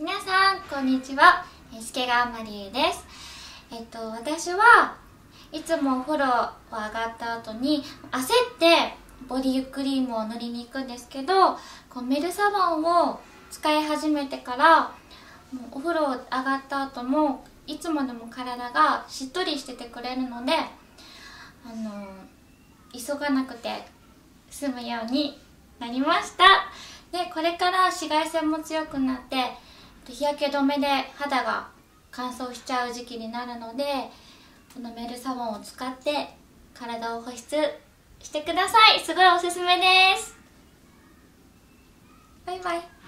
皆さんこんにちは、助川まりえです。私はいつもお風呂を上がった後に焦ってボディクリームを塗りに行くんですけど、メルサボンを使い始めてからもうお風呂上がった後もいつまでも体がしっとりしててくれるので、急がなくて済むようになりました。でこれから紫外線も強くなって日焼け止めで肌が乾燥しちゃう時期になるので、このメルサボンを使って体を保湿してください。すごいおすすめです。バイバイ。